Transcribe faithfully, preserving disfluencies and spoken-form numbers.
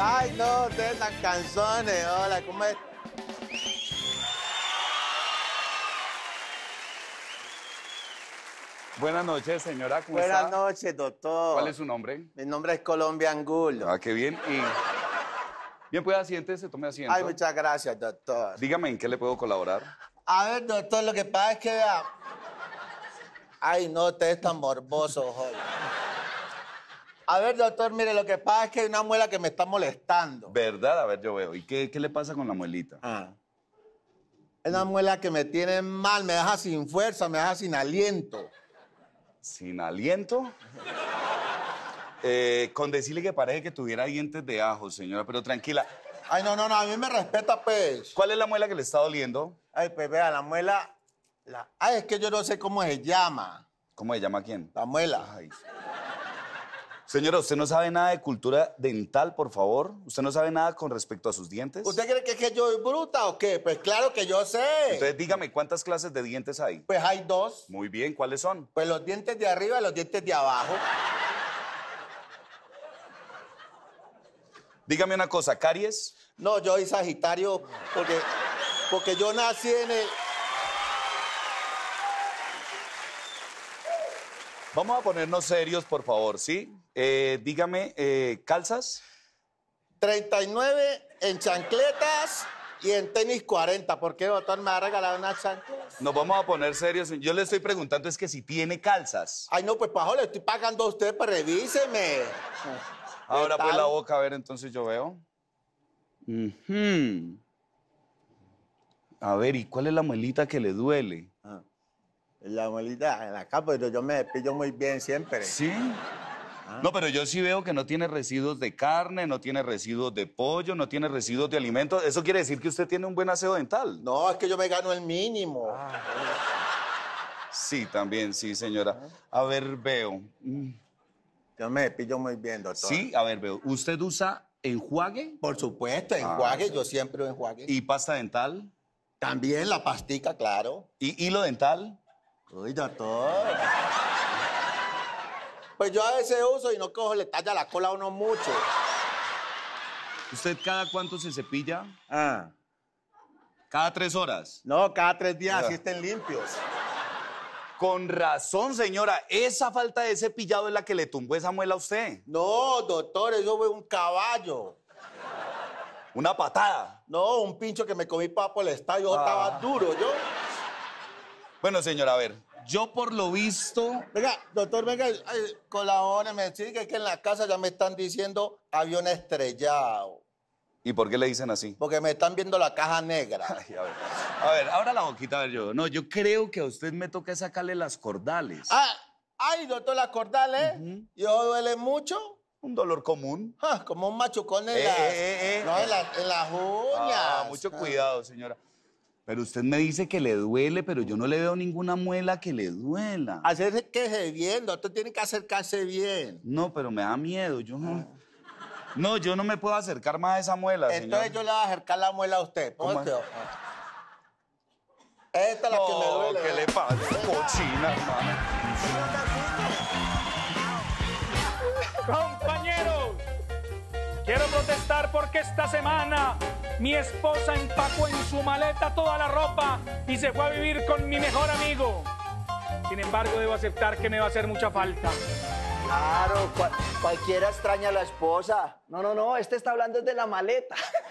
Ay, no, ustedes están canzones. Hola, ¿cómo es? Buenas noches, señora. ¿Cómo Buenas está? noches, doctor. ¿Cuál es su nombre? Mi nombre es Colombia Angulo. Ah, qué bien. Y... Bien, puede siéntese, tome asiento. Ay, muchas gracias, doctor. Dígame, ¿en qué le puedo colaborar? A ver, doctor, lo que pasa es que vea... Ay, no, usted es tan morboso, joder. A ver, doctor, mire, lo que pasa es que hay una muela que me está molestando. ¿Verdad? A ver, yo veo. ¿Y qué, qué le pasa con la muelita? Ah. Es una muela que me tiene mal, me deja sin fuerza, me deja sin aliento. ¿Sin aliento? Eh, con decirle que parece que tuviera dientes de ajo, señora, pero tranquila. Ay, no, no, no, a mí me respeta, pues. ¿Cuál es la muela que le está doliendo? Ay, pues vea, la muela... La... Ay, es que yo no sé cómo se llama. ¿Cómo se llama quién? La muela. Ay. Señora, ¿usted no sabe nada de cultura dental, por favor? ¿Usted no sabe nada con respecto a sus dientes? ¿Usted cree que es que yo soy bruta o qué? Pues claro que yo sé. Entonces, dígame, ¿cuántas clases de dientes hay? Pues hay dos. Muy bien, ¿cuáles son? Pues los dientes de arriba y los dientes de abajo. Dígame una cosa, ¿caries? No, yo soy Sagitario porque, porque yo nací en el... Vamos a ponernos serios, por favor, ¿sí? Eh, dígame, eh, ¿calzas? treinta y nueve en chancletas y en tenis cuarenta. ¿Por qué, doctor, me ha regalado unas chancletas? Nos vamos a poner serios. Yo le estoy preguntando es que si tiene calzas. Ay, no, pues, pajo, le estoy pagando a usted, pues revíseme. Ahora ¿Qué pues tal? la boca, a ver, entonces yo veo. Ujú. A ver, ¿y cuál es la muelita que le duele? Ah. La muelita en la capa, pero yo me despillo muy bien siempre. ¿Sí? Ah. No, pero yo sí veo que no tiene residuos de carne, no tiene residuos de pollo, no tiene residuos de alimentos. Eso quiere decir que usted tiene un buen aseo dental. No, es que yo me gano el mínimo. Ah. Sí, también, sí, señora. A ver, veo. Mm. Yo me despillo muy bien, doctor. Sí, a ver, veo. ¿Usted usa enjuague Por supuesto, Ah, enjuague, sí. yo siempre enjuague. y pasta dental? También la pastica, claro. ¿Y hilo dental? Uy, doctor. Pues yo a veces uso y no cojo, le talla la cola a uno mucho. ¿Usted cada cuánto se cepilla? Ah. Cada tres horas. No, cada tres días, Ya. así estén limpios. Con razón, señora. Esa falta de cepillado es la que le tumbó esa muela a usted. No, doctor, eso fue un caballo. Una patada. No, un pincho que me comí para por el estadio, yo Ah. estaba duro, yo. Bueno, señora, a ver. Yo por lo visto... Venga, doctor, venga, ay, colabóreme. Sí, que es que en la casa ya me están diciendo avión estrellado. ¿Y por qué le dicen así? Porque me están viendo la caja negra. Ay, a ver. A ver, abra la boquita, a ver yo. No, yo creo que a usted me toca sacarle las cordales. Ah, ay, doctor, las cordales. ¿Y eso duele mucho? Un dolor común. Ah, como un machucón en, Eh, las, eh, eh, no, eh. en, las- en las uñas. Ah, mucho cuidado, señora. Pero usted me dice que le duele, pero yo no le veo ninguna muela que le duela. Acérquese bien, doctor, tiene que acercarse bien. No, pero me da miedo. Yo no... No, yo no me puedo acercar más a esa muela, señora. Entonces yo le voy a acercar la muela a usted. ¿Cómo Póngase. Esta es la que me No, duele. ¿qué le pasa? Cochina, hermano. Compañeros, quiero protestar porque esta semana mi esposa empacó en su maleta toda la ropa y se fue a vivir con mi mejor amigo. Sin embargo, debo aceptar que me va a hacer mucha falta. Claro, cual- cualquiera extraña a la esposa. No, no, no, este está hablando de la maleta.